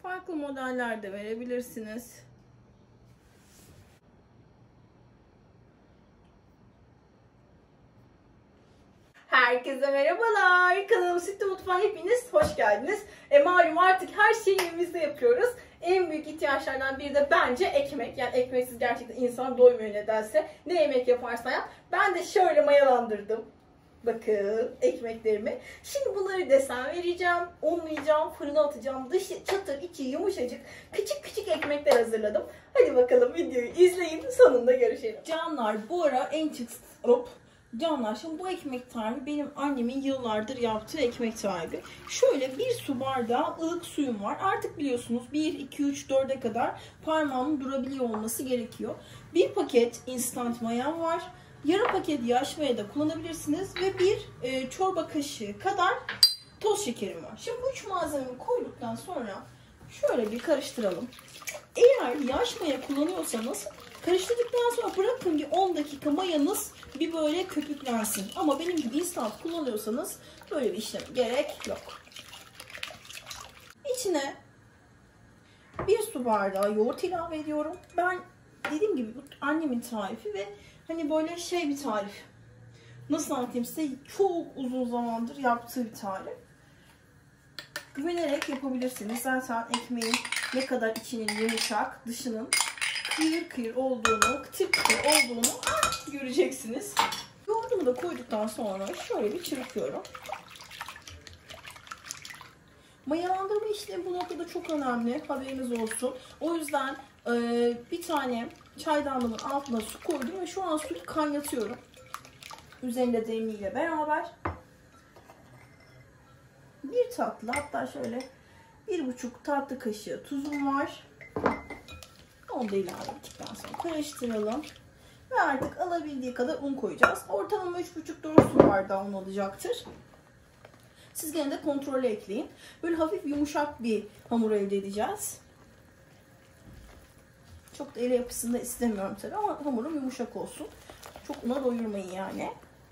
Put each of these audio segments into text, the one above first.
Farklı modeller de verebilirsiniz. Herkese merhabalar. Kanalım Sütlü Mutfağa hepiniz hoş geldiniz. Malum artık her şeyi evimizde yapıyoruz. En büyük ihtiyaçlardan biri de bence ekmek. Yani ekmeksiz gerçekten insan doymuyor nedense. Ne yemek yaparsan yap. Ben de şöyle mayalandırdım. Bakın ekmeklerimi. Şimdi bunları desen vereceğim, unlayacağım, fırına atacağım. Dışı çatır, içi yumuşacık, küçük küçük ekmekler hazırladım. Hadi bakalım videoyu izleyin, sonunda görüşelim. Canlar, bu ara en Canlar, şimdi bu ekmek tarifi benim annemin yıllardır yaptığı ekmek tarifi. Şöyle bir su bardağı ılık suyum var. Artık biliyorsunuz 1, 2, 3, 4'e kadar parmağımın durabiliyor olması gerekiyor. Bir paket instant mayam var. Yarım paket yaş maya da kullanabilirsiniz. Ve bir çorba kaşığı kadar toz şekerim var. Şimdi bu 3 malzemeyi koyduktan sonra şöyle bir karıştıralım. Eğer yaş maya kullanıyorsanız karıştırdıktan sonra bırakın bir 10 dakika mayanız bir böyle köpüklensin. Ama benim gibi instant kullanıyorsanız böyle bir işleme gerek yok. İçine bir su bardağı yoğurt ilave ediyorum. Ben dediğim gibi bu annemin tarifi ve hani böyle şey bir tarif. Nasıl anlatayım size, çok uzun zamandır yaptığı bir tarif. Güvenerek yapabilirsiniz. Zaten ekmeğin ne kadar içinin yumuşak, dışının kıyır kıyır olduğunu, kıtır kıtır olduğunu göreceksiniz. Yoğurdumu da koyduktan sonra şöyle bir çırpıyorum. Mayalandırma işlemi bu noktada çok önemli. Haberiniz olsun. O yüzden bir tane çaydanlığımın altına su koydum ve şu an suyu kaynatıyorum. Üzerinde demliğiyle beraber. Bir tatlı, hatta şöyle 1,5 tatlı kaşığı tuzum var. Onu da ilave ettikten sonra karıştıralım. Ve artık alabildiği kadar un koyacağız. Ortalama 3,5-4 su bardağı un olacaktır. Siz gene de kontrole ekleyin. Böyle hafif yumuşak bir hamur elde edeceğiz. Çok da el yapısında istemiyorum tabii ama hamurum yumuşak olsun. Çok una doyurmayın yani.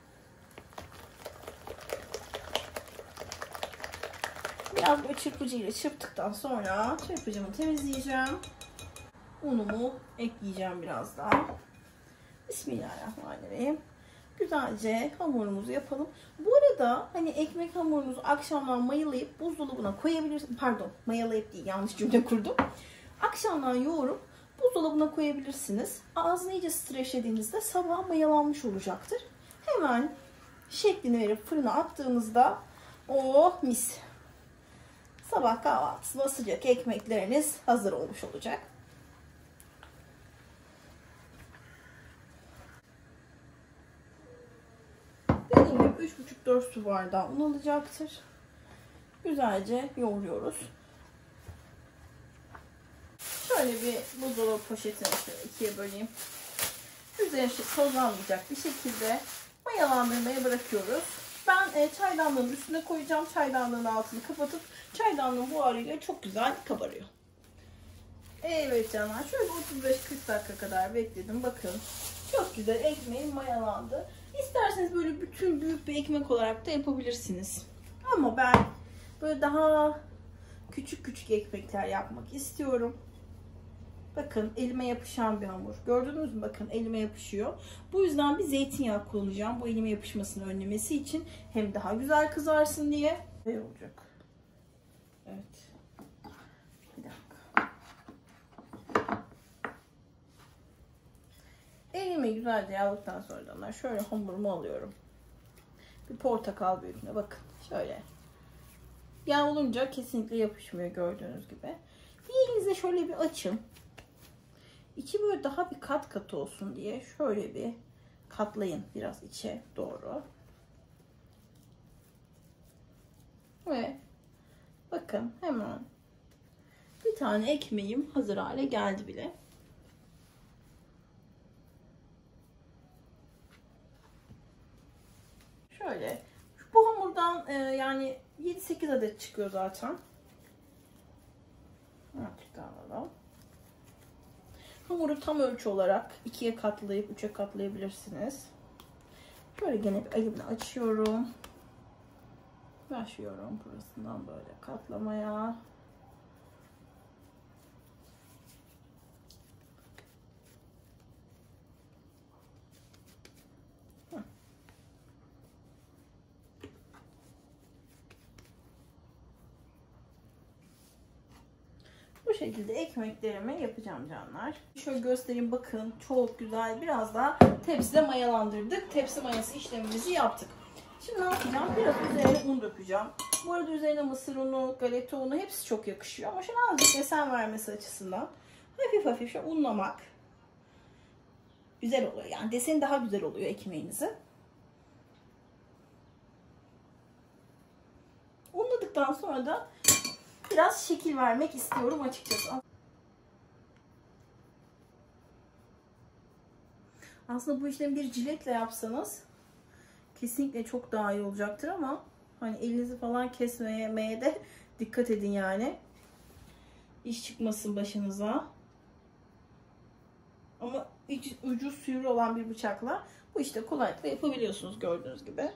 Biraz böyle çırpıcıyla çırptıktan sonra çırpıcımı temizleyeceğim. Unumu ekleyeceğim biraz daha. Bismillahirrahmanirrahim. Güzelce hamurumuzu yapalım. Bu arada hani ekmek hamurunuzu akşamdan mayalayıp buzdolabına koyabilirsiniz. Pardon, mayalayıp değil, yanlış cümle kurdum. Akşamdan yoğurup buzdolabına koyabilirsiniz. Ağzını iyice streçlediğinizde sabah mayalanmış olacaktır. Hemen şeklini verip fırına attığınızda oh mis. Sabah kahvaltısına sıcak ekmekleriniz hazır olmuş olacak. Dediğim gibi 3,5-4 su bardağı un alacaktır. Güzelce yoğuruyoruz. Şöyle bir buzdolabı poşetini şöyle ikiye böleyim. Üzerine tozlanmayacak bir şekilde mayalandırmaya bırakıyoruz. Ben çaydanlığın üstüne koyacağım. Çaydanlığın altını kapatıp çaydanlığın buharıyla çok güzel kabarıyor. Evet canlar, şöyle 35-40 dakika kadar bekledim. Bakın çok güzel ekmeğim mayalandı. İsterseniz böyle bütün büyük bir ekmek olarak da yapabilirsiniz. Ama ben böyle daha küçük küçük ekmekler yapmak istiyorum. Bakın elime yapışan bir hamur. Gördünüz mü? Bakın elime yapışıyor. Bu yüzden bir zeytinyağı kullanacağım. Bu elime yapışmasını önlemesi için. Hem daha güzel kızarsın diye. Ne olacak? Evet. Bir dakika. Elimi güzelce yağladıktan sonra şöyle hamurumu alıyorum. Bir portakal büyüklüğünde. Bakın şöyle. Yağ olunca kesinlikle yapışmıyor gördüğünüz gibi. Bir elinizle şöyle bir açın. İçi böyle daha bir kat kat olsun diye şöyle bir katlayın biraz içe doğru. Ve bakın hemen bir tane ekmeğim hazır hale geldi bile. Şöyle bu hamurdan yani 7-8 adet çıkıyor zaten. Artık alalım. Hamuru tam ölçü olarak 2'ye katlayıp 3'e katlayabilirsiniz. Şöyle gene bir elimle açıyorum. Başlıyorum burasından böyle katlamaya. Bu şekilde ekmeklerimi yapacağım canlar. Şöyle göstereyim, bakın çok güzel. Biraz daha tepside mayalandırdık. Tepsi mayası işlemimizi yaptık. Şimdi ne yapacağım? Biraz üzerine un dökeceğim. Bu arada üzerine mısır unu, galeta unu hepsi çok yakışıyor. Ama şöyle azıcık desen vermesi açısından hafif hafif şöyle unlamak güzel oluyor. Yani deseni daha güzel oluyor ekmeğinizi. Unladıktan sonra da biraz şekil vermek istiyorum açıkçası. Aslında bu işlemi bir jiletle yapsanız kesinlikle çok daha iyi olacaktır ama hani elinizi falan kesmeye de dikkat edin yani. İş çıkmasın başınıza. Ama ucu sivri olan bir bıçakla bu işte kolaylıkla yapabiliyorsunuz gördüğünüz gibi.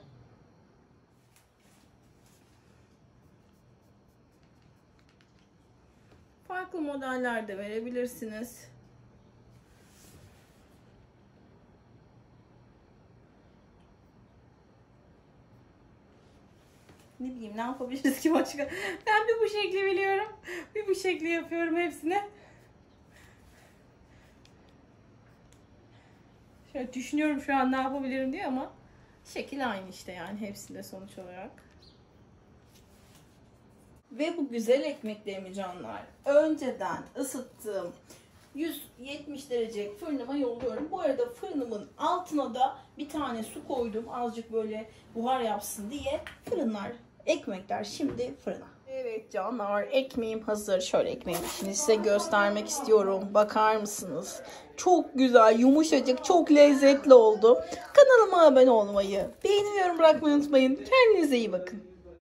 Farklı modeller de verebilirsiniz. Ne bileyim, ne yapabiliriz ki başka? Ben bir bu şekli biliyorum. Bir bu şekli yapıyorum hepsini. Şöyle düşünüyorum şu an ne yapabilirim diye ama şekil aynı işte yani hepsinde sonuç olarak. Ve bu güzel ekmeklerimi canlar önceden ısıttığım 170 derece fırınıma yolluyorum. Bu arada fırınımın altına da bir tane su koydum. Azıcık böyle buhar yapsın diye. Ekmekler şimdi fırına. Evet canlar, ekmeğim hazır. Şöyle ekmeğin içini size göstermek istiyorum. Bakar mısınız? Çok güzel, yumuşacık, çok lezzetli oldu. Kanalıma abone olmayı, beğeni ve yorum bırakmayı unutmayın. Kendinize iyi bakın.